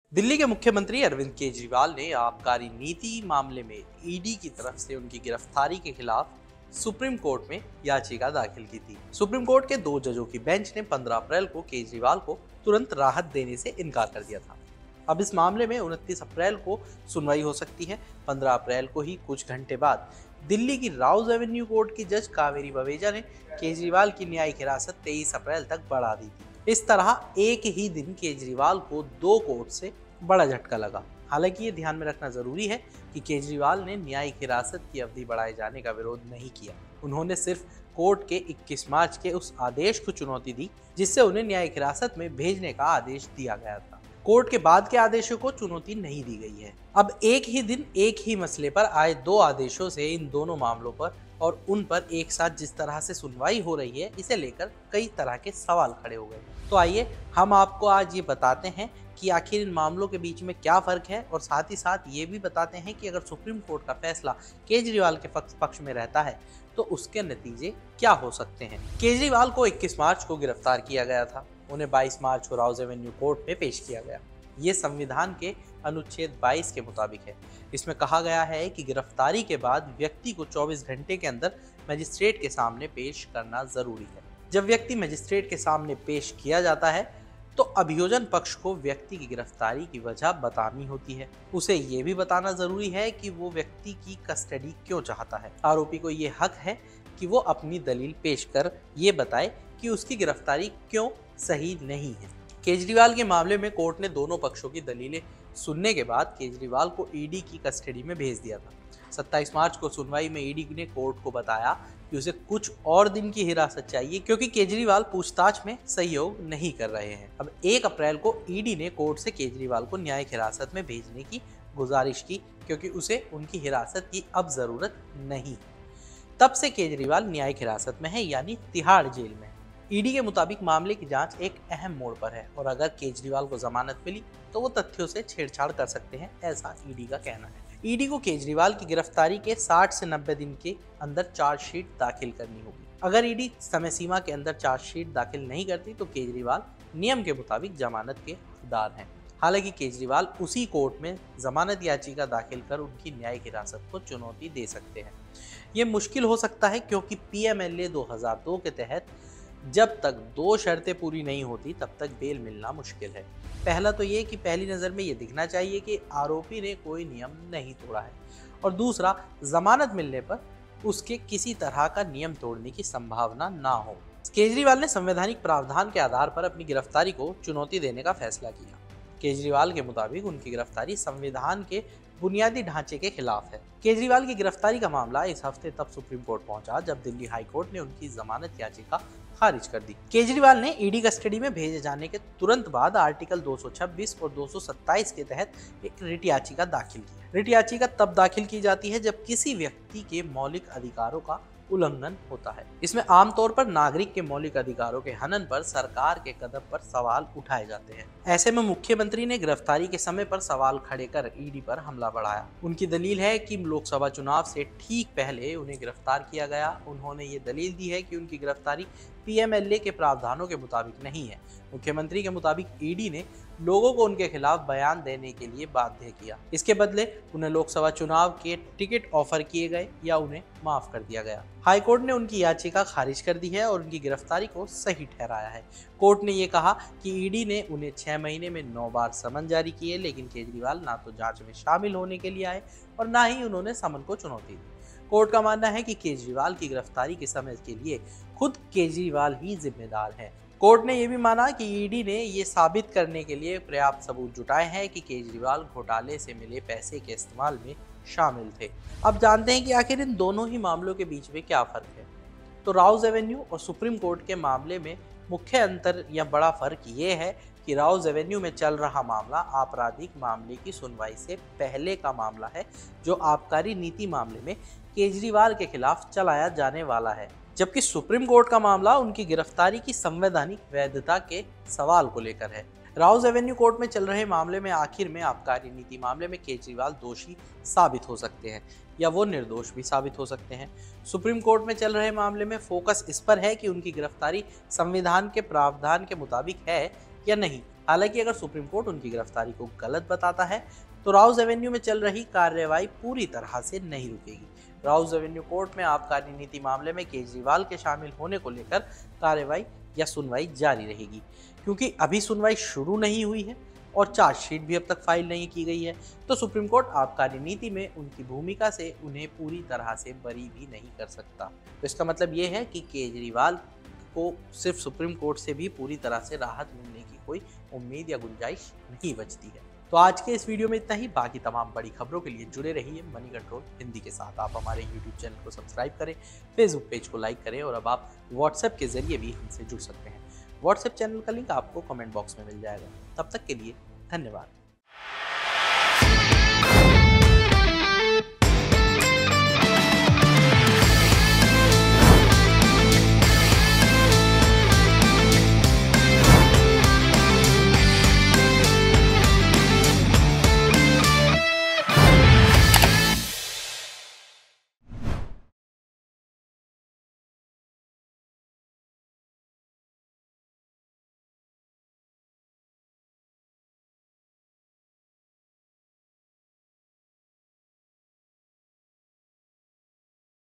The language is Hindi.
दिल्ली के मुख्यमंत्री अरविंद केजरीवाल ने आबकारी नीति मामले में ईडी की तरफ से उनकी गिरफ्तारी के खिलाफ सुप्रीम कोर्ट में याचिका दाखिल की थी। सुप्रीम कोर्ट के 2 जजों की बेंच ने 15 अप्रैल को केजरीवाल को तुरंत राहत देने से इनकार कर दिया था। अब इस मामले में 29 अप्रैल को सुनवाई हो सकती है। 15 अप्रैल को ही कुछ घंटे बाद दिल्ली की राउज एवेन्यू कोर्ट की जज कावेरी बवेजा ने केजरीवाल की न्यायिक हिरासत 23 अप्रैल तक बढ़ा दी थी। इस तरह एक ही दिन केजरीवाल को 2 कोर्ट से बड़ा झटका लगा। हालांकि ये ध्यान में रखना जरूरी है कि केजरीवाल ने न्यायिक हिरासत की अवधि बढ़ाए जाने का विरोध नहीं किया। उन्होंने सिर्फ कोर्ट के 21 मार्च के उस आदेश को चुनौती दी जिससे उन्हें न्यायिक हिरासत में भेजने का आदेश दिया गया था। कोर्ट के बाद के आदेशों को चुनौती नहीं दी गई है। अब एक ही दिन एक ही मसले पर आए 2 आदेशों से इन दोनों मामलों पर और उन पर एक साथ जिस तरह से सुनवाई हो रही है, इसे लेकर कई तरह के सवाल खड़े हो गए। तो आइए हम आपको आज ये बताते हैं कि आखिर इन मामलों के बीच में क्या फर्क है और साथ ही साथ ये भी बताते हैं कि अगर सुप्रीम कोर्ट का फैसला केजरीवाल के पक्ष में रहता है तो उसके नतीजे क्या हो सकते हैं। केजरीवाल को 21 मार्च को गिरफ्तार किया गया था। उन्हें 22 मार्च को राउज एवेन्यू कोर्ट में पेश किया गया। ये संविधान के अनुच्छेद 22 के मुताबिक है। इसमें कहा गया है कि गिरफ्तारी के बाद व्यक्ति को 24 घंटे के अंदर मजिस्ट्रेट के सामने पेश करना जरूरी है। जब व्यक्ति मजिस्ट्रेट के सामने पेश किया जाता है तो अभियोजन पक्ष को व्यक्ति की गिरफ्तारी की वजह बतानी होती है। उसे ये भी बताना जरूरी है कि वो व्यक्ति की कस्टडी क्यों चाहता है। आरोपी को ये हक है कि वो अपनी दलील पेश कर ये बताए कि उसकी गिरफ्तारी क्यों सही नहीं है। केजरीवाल के मामले में कोर्ट ने दोनों पक्षों की दलीलें सुनने के बाद केजरीवाल को ईडी की कस्टडी में भेज दिया था। 27 मार्च को सुनवाई में ईडी ने कोर्ट को बताया कि उसे कुछ और दिन की हिरासत चाहिए क्योंकि केजरीवाल पूछताछ में सहयोग नहीं कर रहे हैं। अब 1 अप्रैल को ईडी ने कोर्ट से केजरीवाल को न्यायिक हिरासत में भेजने की गुजारिश की क्योंकि उसे उनकी हिरासत की अब जरूरत नहीं। तब से केजरीवाल न्यायिक हिरासत में है, यानी तिहाड़ जेल में। ईडी के मुताबिक मामले की जांच एक अहम मोड़ पर है और अगर केजरीवाल को जमानत मिली तो वो तथ्यों से छेड़छाड़ कर सकते हैं, ऐसा ईडी का कहना है। ईडी को केजरीवाल की गिरफ्तारी के 60 से 90 दिन के अंदर चार्जशीट दाखिल करनी होगी। अगर ईडी समय सीमा के अंदर चार्जशीट दाखिल नहीं करती तो केजरीवाल नियम के मुताबिक जमानत के हकदार हैं। हालांकि केजरीवाल उसी कोर्ट में जमानत याचिका दाखिल कर उनकी न्यायिक हिरासत को चुनौती दे सकते हैं। ये मुश्किल हो सकता है क्योंकि पीएमएलए 2002 के तहत जब तक 2 शर्तें पूरी नहीं होती तब तक बेल मिलना मुश्किल है। पहला तो ये कि पहली नज़र में ये दिखना चाहिए कि आरोपी ने कोई नियम नहीं तोड़ा है और दूसरा, जमानत मिलने पर उसके किसी तरह का नियम तोड़ने की संभावना ना हो। केजरीवाल ने संवैधानिक प्रावधान के आधार पर अपनी गिरफ्तारी को चुनौती देने का फैसला किया। केजरीवाल के मुताबिक उनकी गिरफ्तारी संविधान के बुनियादी ढांचे के खिलाफ है। केजरीवाल की गिरफ्तारी का मामला इस हफ्ते तब सुप्रीम कोर्ट पहुंचा जब दिल्ली हाई कोर्ट ने उनकी जमानत याचिका खारिज कर दी। केजरीवाल ने ईडी कस्टडी में भेजे जाने के तुरंत बाद आर्टिकल 226 और 227 के तहत एक रिट याचिका दाखिल की। रिट याचिका तब दाखिल की जाती है जब किसी व्यक्ति के मौलिक अधिकारों का उल्लंघन होता है। इसमें आमतौर पर नागरिक के मौलिक अधिकारों के हनन पर सरकार के कदम पर सवाल उठाए जाते हैं। ऐसे में मुख्यमंत्री ने गिरफ्तारी के समय पर सवाल खड़े कर ईडी पर हमला बढ़ाया। उनकी दलील है कि लोकसभा चुनाव से ठीक पहले उन्हें गिरफ्तार किया गया। उन्होंने ये दलील दी है कि उनकी गिरफ्तारी पीएमएलए के प्रावधानों के मुताबिक नहीं है। मुख्यमंत्री के मुताबिक ईडी ने लोगों को उनके खिलाफ बयान देने के लिए बाध्य किया। इसके बदले उन्हें लोकसभा चुनाव के टिकट ऑफर किए गए या उन्हें माफ कर दिया गया। हाईकोर्ट ने उनकी याचिका खारिज कर दी है और उनकी गिरफ्तारी को सही ठहराया है। कोर्ट ने ये कहा कि ईडी ने उन्हें 6 महीने में 9 बार समन जारी किए, लेकिन केजरीवाल ना तो जांच में शामिल होने के लिए आए और ना ही उन्होंने समन को चुनौती दी। कोर्ट का मानना है कि केजरीवाल की गिरफ्तारी के समय के लिए खुद केजरीवाल ही जिम्मेदार हैं। कोर्ट ने यह भी माना कि ईडी ने ये साबित करने के लिए पर्याप्त सबूत जुटाए हैं कि केजरीवाल घोटाले से मिले पैसे के इस्तेमाल में शामिल थे। अब जानते हैं कि आखिर इन दोनों ही मामलों के बीच में क्या फर्क है। तो राउज एवेन्यू और सुप्रीम कोर्ट के मामले में मुख्य अंतर या बड़ा फर्क ये है कि राउज एवेन्यू में चल रहा मामला आपराधिक मामले की सुनवाई से पहले का मामला है, जो आबकारी नीति मामले में केजरीवाल के खिलाफ चलाया जाने वाला है, जबकि सुप्रीम कोर्ट का मामला उनकी गिरफ्तारी की संवैधानिक वैधता के सवाल को लेकर है। राउज एवेन्यू कोर्ट में चल रहे मामले में आखिर में आबकारी नीति मामले में केजरीवाल दोषी साबित हो सकते हैं या वो निर्दोष भी साबित हो सकते हैं। सुप्रीम कोर्ट में चल रहे मामले में फोकस इस पर है कि उनकी गिरफ्तारी संविधान के प्रावधान के मुताबिक है या नहीं। हालांकि अगर सुप्रीम कोर्ट उनकी गिरफ्तारी को गलत बताता है तो राउज एवेन्यू में चल रही कार्रवाई पूरी तरह से नहीं रुकेगी। राउज एवेन्यू कोर्ट में आबकारी नीति मामले में केजरीवाल के शामिल होने को लेकर कार्रवाई या सुनवाई जारी रहेगी, क्योंकि अभी सुनवाई शुरू नहीं हुई है और चार्जशीट भी अब तक फाइल नहीं की गई है। तो सुप्रीम कोर्ट आबकारी नीति में उनकी भूमिका से उन्हें पूरी तरह से बरी भी नहीं कर सकता। तो इसका मतलब ये है कि केजरीवाल को सिर्फ सुप्रीम कोर्ट से भी पूरी तरह से राहत मिलने की कोई उम्मीद या गुंजाइश नहीं बचती है। तो आज के इस वीडियो में इतना ही। बाकी तमाम बड़ी खबरों के लिए जुड़े रहिए मनी कंट्रोल हिंदी के साथ। आप हमारे यूट्यूब चैनल को सब्सक्राइब करें, फेसबुक पेज को लाइक करें और अब आप व्हाट्सएप के जरिए भी हमसे जुड़ सकते हैं। व्हाट्सएप चैनल का लिंक आपको कमेंट बॉक्स में मिल जाएगा। तब तक के लिए धन्यवाद।